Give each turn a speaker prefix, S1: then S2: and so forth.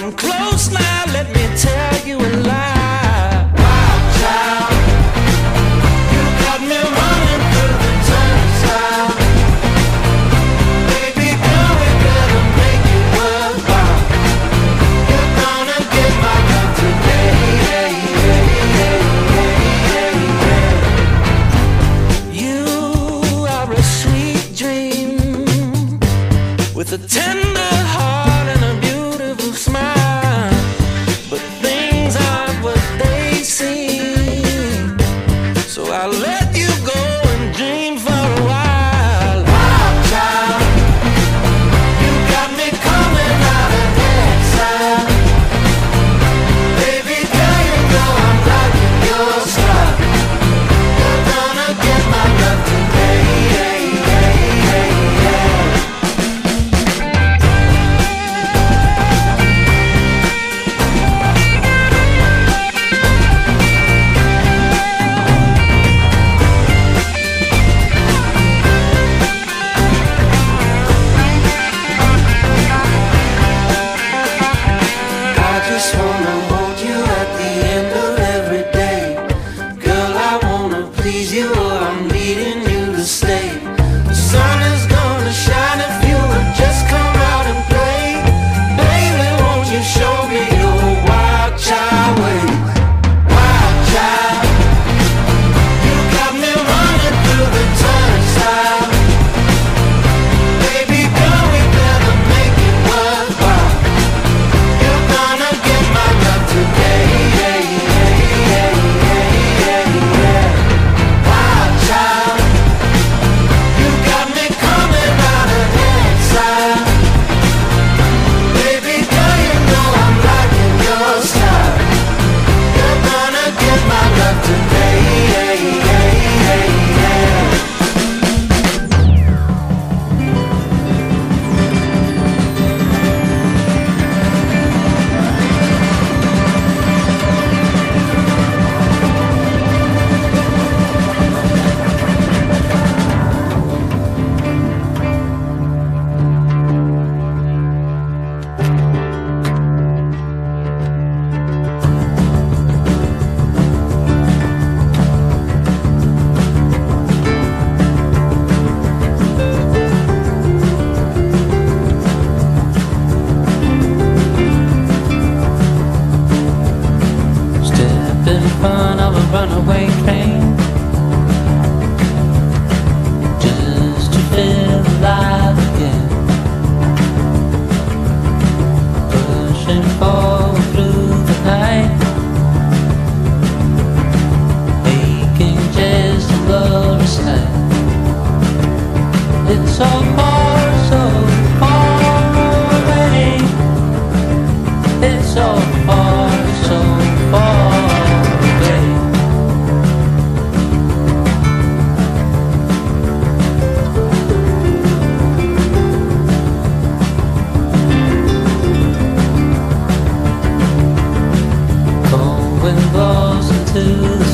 S1: Come close now, let me tell you a lie. Wild child, you got me running through the turnstile. Baby girl, we better make it worthwhile. You're gonna get my love today. You are a sweet dream with a tender heart and a beautiful smile, but things aren't what they seem. So I'll let you go and dream for a while. Wild child, you got me coming out of exile. Baby girl, you know I'm liking your style. You're gonna get my love today. I just wanna hold you at the end of every day. Girl, I wanna please you or I'm needing you to stay. The sun is gonna shine if you would just come out and play. Baby, won't you show me your wild child ways? Wild child, you got me running through the turnstile. Baby girl, we better make it worthwhile. You're gonna get my love today. Wild child, you got me coming out of exile. Baby girl, you know I'm liking your style. You're gonna get my love today. Step in front of a runaway train, just to feel alive again. Pushing forward through the night, making just a glorious night. It's so far away. It's so far away. Going closer to the